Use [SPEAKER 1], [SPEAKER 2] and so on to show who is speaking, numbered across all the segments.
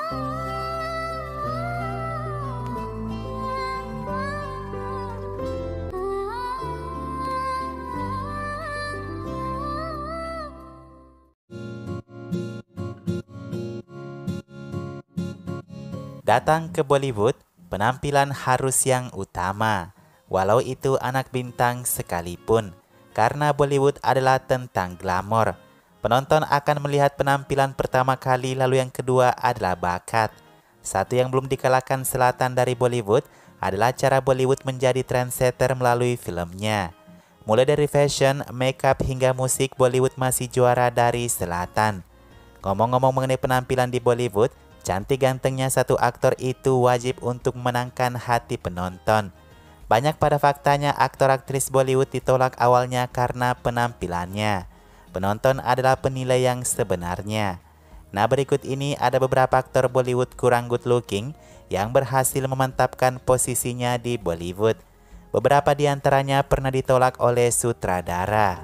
[SPEAKER 1] Datang ke Bollywood, penampilan harus yang utama, walau itu anak bintang sekalipun, karena Bollywood adalah tentang glamor. Penonton akan melihat penampilan pertama kali, lalu yang kedua adalah bakat. Satu yang belum dikalahkan selatan dari Bollywood adalah cara Bollywood menjadi trendsetter melalui filmnya. Mulai dari fashion, makeup hingga musik, Bollywood masih juara dari selatan. Ngomong-ngomong mengenai penampilan di Bollywood, cantik gantengnya satu aktor itu wajib untuk menangkan hati penonton. Banyak pada faktanya aktor aktris Bollywood ditolak awalnya karena penampilannya. Penonton adalah penilai yang sebenarnya. Nah, berikut ini ada beberapa aktor Bollywood kurang good looking yang berhasil memantapkan posisinya di Bollywood. Beberapa di antaranya pernah ditolak oleh sutradara.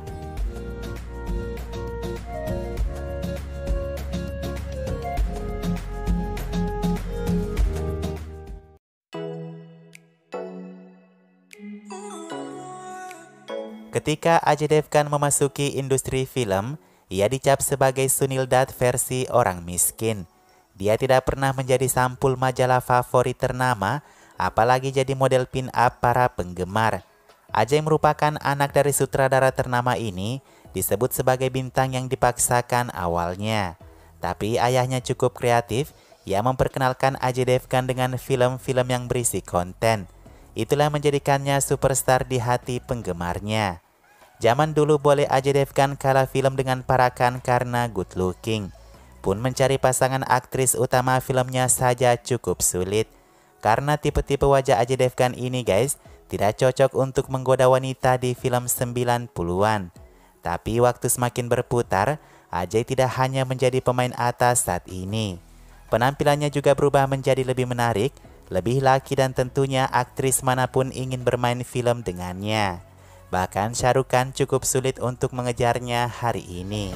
[SPEAKER 1] Ketika Ajay Devgan memasuki industri film, ia dicap sebagai Sunil Dutt versi orang miskin. Dia tidak pernah menjadi sampul majalah favorit ternama, apalagi jadi model pin-up para penggemar. Ajay merupakan anak dari sutradara ternama ini, disebut sebagai bintang yang dipaksakan awalnya. Tapi ayahnya cukup kreatif, ia memperkenalkan Ajay Devgan dengan film-film yang berisi konten. Itulah menjadikannya superstar di hati penggemarnya. Zaman dulu boleh Ajay Devgan kalah film dengan Parakan karena good looking. Pun mencari pasangan aktris utama filmnya saja cukup sulit. Karena tipe-tipe wajah Ajay Devgan ini guys, tidak cocok untuk menggoda wanita di film 90-an. Tapi waktu semakin berputar, Ajay tidak hanya menjadi pemain atas saat ini. Penampilannya juga berubah menjadi lebih menarik, lebih laki dan tentunya aktris manapun ingin bermain film dengannya. Bahkan Shah Rukh Khan cukup sulit untuk mengejarnya hari ini.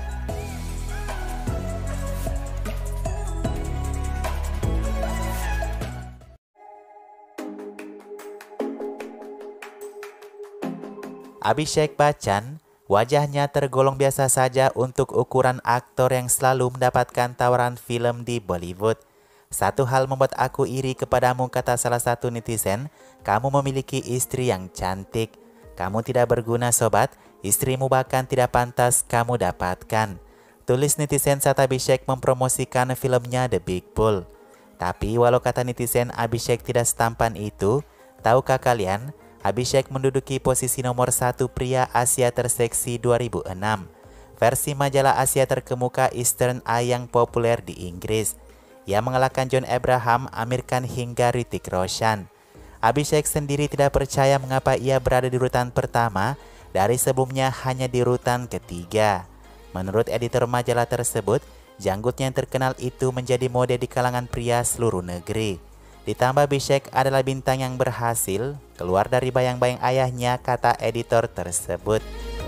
[SPEAKER 1] Abhishek Bachchan, wajahnya tergolong biasa saja untuk ukuran aktor yang selalu mendapatkan tawaran film di Bollywood. Satu hal membuat aku iri kepadamu, kata salah satu netizen, kamu memiliki istri yang cantik. Kamu tidak berguna sobat, istrimu bahkan tidak pantas kamu dapatkan. Tulis netizen saat Abhishek mempromosikan filmnya The Big Bull. Tapi walau kata netizen Abhishek tidak setampan itu, tahukah kalian, Abhishek menduduki posisi nomor 1 pria Asia terseksi 2006. Versi majalah Asia terkemuka Eastern Eye yang populer di Inggris. Ia mengalahkan John Abraham, Amir Khan hingga Hrithik Roshan. Abhishek sendiri tidak percaya mengapa ia berada di urutan pertama dari sebelumnya hanya di urutan ketiga. Menurut editor majalah tersebut, janggutnya yang terkenal itu menjadi mode di kalangan pria seluruh negeri. Ditambah Abhishek adalah bintang yang berhasil keluar dari bayang-bayang ayahnya, kata editor tersebut.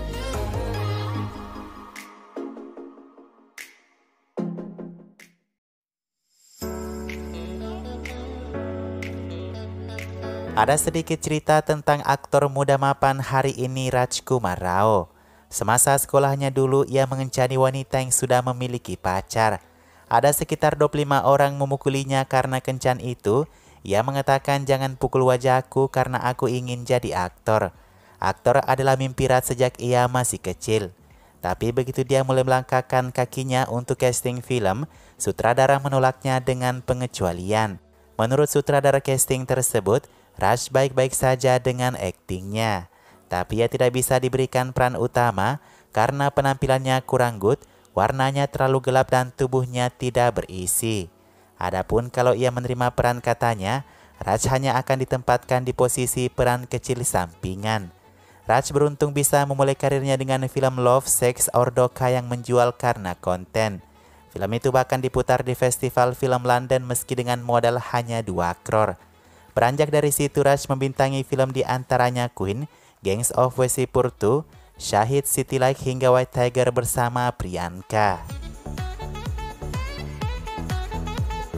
[SPEAKER 1] Ada sedikit cerita tentang aktor muda mapan hari ini, Rajkumar Rao. Semasa sekolahnya dulu, ia mengencani wanita yang sudah memiliki pacar. Ada sekitar 25 orang memukulinya karena kencan itu. Ia mengatakan, jangan pukul wajahku karena aku ingin jadi aktor. Aktor adalah mimpi Raj sejak ia masih kecil. Tapi begitu dia mulai melangkahkan kakinya untuk casting film, sutradara menolaknya dengan pengecualian. Menurut sutradara casting tersebut, Raj baik-baik saja dengan aktingnya, tapi ia tidak bisa diberikan peran utama karena penampilannya kurang good, warnanya terlalu gelap dan tubuhnya tidak berisi. Adapun kalau ia menerima peran, katanya, Raj hanya akan ditempatkan di posisi peran kecil sampingan. Raj beruntung bisa memulai karirnya dengan film Love, Sex or Dhokha yang menjual karena konten. Film itu bahkan diputar di Festival Film London meski dengan modal hanya 2 crore. Beranjak dari situ, Raj membintangi film di antaranya Queen, Gangs of Wasseypur 2, Shahid, City Light hingga White Tiger bersama Priyanka.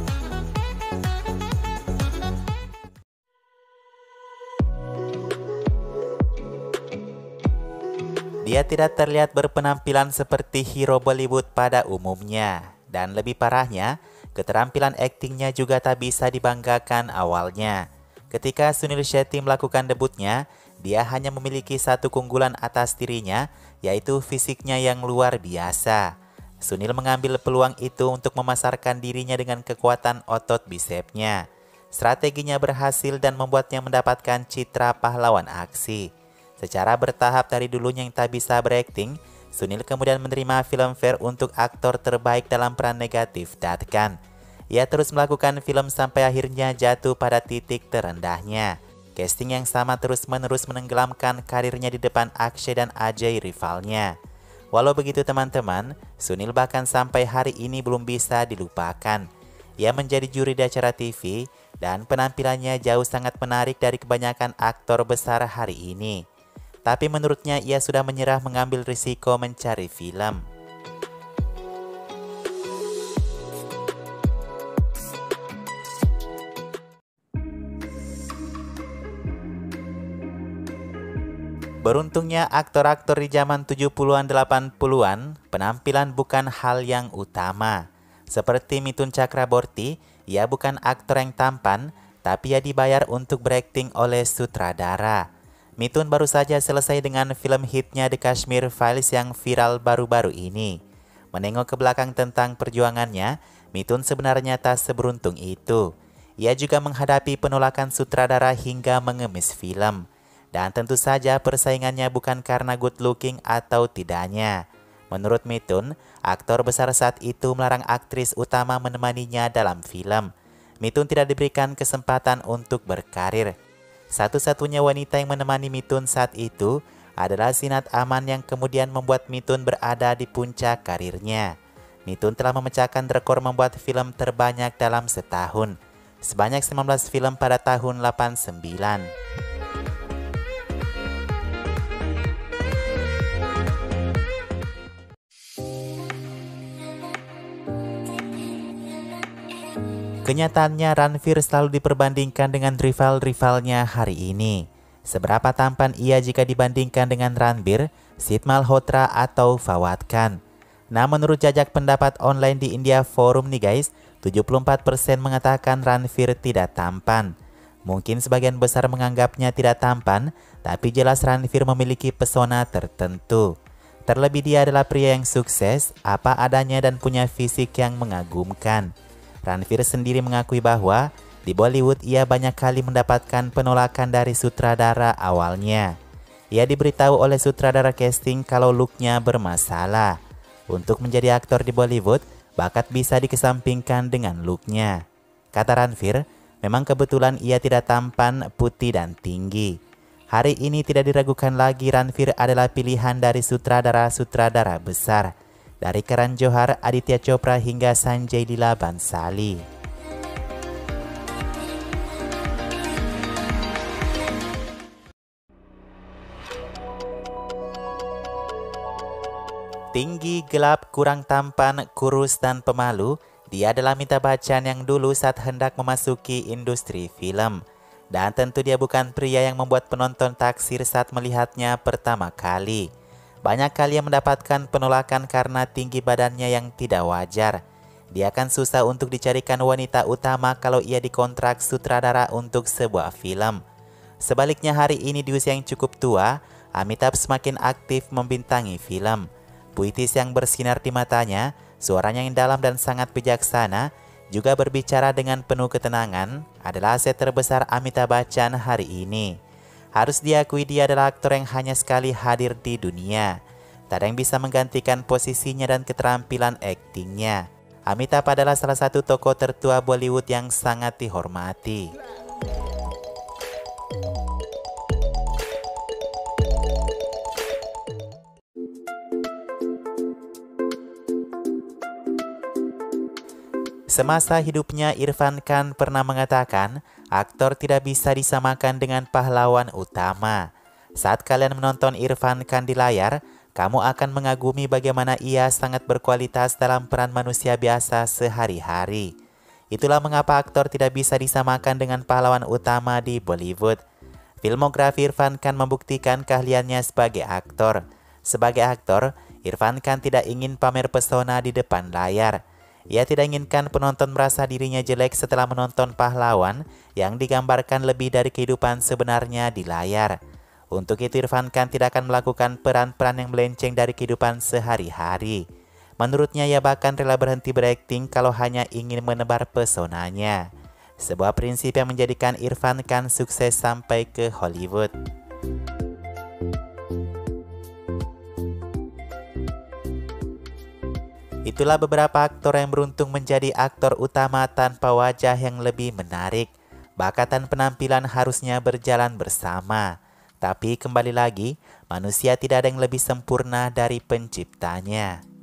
[SPEAKER 1] Ia tidak terlihat berpenampilan seperti hero Bollywood pada umumnya. Dan lebih parahnya, keterampilan aktingnya juga tak bisa dibanggakan awalnya. Ketika Sunil Shetty melakukan debutnya, dia hanya memiliki satu keunggulan atas dirinya, yaitu fisiknya yang luar biasa. Sunil mengambil peluang itu untuk memasarkan dirinya dengan kekuatan otot bisepnya. Strateginya berhasil dan membuatnya mendapatkan citra pahlawan aksi. Secara bertahap dari dulunya yang tak bisa berakting, Sunil kemudian menerima Filmfare untuk aktor terbaik dalam peran negatif Datkan. Ia terus melakukan film sampai akhirnya jatuh pada titik terendahnya. Casting yang sama terus-menerus menenggelamkan karirnya di depan Akshay dan Ajay rivalnya. Walau begitu teman-teman, Sunil bahkan sampai hari ini belum bisa dilupakan. Ia menjadi juri di acara TV dan penampilannya jauh sangat menarik dari kebanyakan aktor besar hari ini. Tapi menurutnya ia sudah menyerah mengambil risiko mencari film. Beruntungnya aktor-aktor di zaman 70-an 80-an, penampilan bukan hal yang utama. Seperti Mithun Chakraborty, ia bukan aktor yang tampan, tapi ia dibayar untuk berakting oleh sutradara. Mithun baru saja selesai dengan film hitnya The Kashmir Files yang viral baru-baru ini. Menengok ke belakang tentang perjuangannya, Mithun sebenarnya tak seberuntung itu. Ia juga menghadapi penolakan sutradara hingga mengemis film. Dan tentu saja persaingannya bukan karena good looking atau tidaknya. Menurut Mithun, aktor besar saat itu melarang aktris utama menemaninya dalam film. Mithun tidak diberikan kesempatan untuk berkarir. Satu-satunya wanita yang menemani Mithun saat itu adalah Zeenat Aman yang kemudian membuat Mithun berada di puncak karirnya. Mithun telah memecahkan rekor membuat film terbanyak dalam setahun, sebanyak 19 film pada tahun 89. Kenyataannya Ranveer selalu diperbandingkan dengan rival-rivalnya hari ini. Seberapa tampan ia jika dibandingkan dengan Ranbir, Sid Malhotra atau Fawad Khan. Nah, menurut jajak pendapat online di India Forum nih guys, 74% mengatakan Ranveer tidak tampan. Mungkin sebagian besar menganggapnya tidak tampan, tapi jelas Ranveer memiliki pesona tertentu. Terlebih dia adalah pria yang sukses, apa adanya dan punya fisik yang mengagumkan. Ranveer sendiri mengakui bahwa di Bollywood ia banyak kali mendapatkan penolakan dari sutradara awalnya. Ia diberitahu oleh sutradara casting kalau looknya bermasalah. Untuk menjadi aktor di Bollywood, bakat bisa dikesampingkan dengan looknya. Kata Ranveer, memang kebetulan ia tidak tampan, putih dan tinggi. Hari ini tidak diragukan lagi Ranveer adalah pilihan dari sutradara-sutradara besar. Dari Karan Johar, Aditya Chopra hingga Sanjay Leela Bhansali. Tinggi, gelap, kurang tampan, kurus dan pemalu, dia adalah Amitabh Bachchan yang dulu saat hendak memasuki industri film. Dan tentu dia bukan pria yang membuat penonton taksir saat melihatnya pertama kali. Banyak kali yang mendapatkan penolakan karena tinggi badannya yang tidak wajar. Dia akan susah untuk dicarikan wanita utama kalau ia dikontrak sutradara untuk sebuah film. Sebaliknya hari ini di usia yang cukup tua, Amitabh semakin aktif membintangi film. Puitis yang bersinar di matanya, suaranya yang dalam dan sangat bijaksana, juga berbicara dengan penuh ketenangan, adalah aset terbesar Amitabh Bachchan hari ini. Harus diakui dia adalah aktor yang hanya sekali hadir di dunia. Tak ada yang bisa menggantikan posisinya dan keterampilan aktingnya. Amitabh adalah salah satu tokoh tertua Bollywood yang sangat dihormati. Semasa hidupnya Irfan Khan pernah mengatakan, aktor tidak bisa disamakan dengan pahlawan utama. Saat kalian menonton Irfan Khan di layar, kamu akan mengagumi bagaimana ia sangat berkualitas dalam peran manusia biasa sehari-hari. Itulah mengapa aktor tidak bisa disamakan dengan pahlawan utama di Bollywood. Filmografi Irfan Khan membuktikan keahliannya sebagai aktor. Sebagai aktor, Irfan Khan tidak ingin pamer pesona di depan layar. Ia tidak inginkan penonton merasa dirinya jelek setelah menonton pahlawan yang digambarkan lebih dari kehidupan sebenarnya di layar. Untuk itu Irfan Khan tidak akan melakukan peran-peran yang melenceng dari kehidupan sehari-hari. Menurutnya ia bahkan rela berhenti berakting kalau hanya ingin menebar pesonanya. Sebuah prinsip yang menjadikan Irfan Khan sukses sampai ke Hollywood. Itulah beberapa aktor yang beruntung menjadi aktor utama tanpa wajah yang lebih menarik. Bakat dan penampilan harusnya berjalan bersama. Tapi kembali lagi, manusia tidak ada yang lebih sempurna dari penciptanya.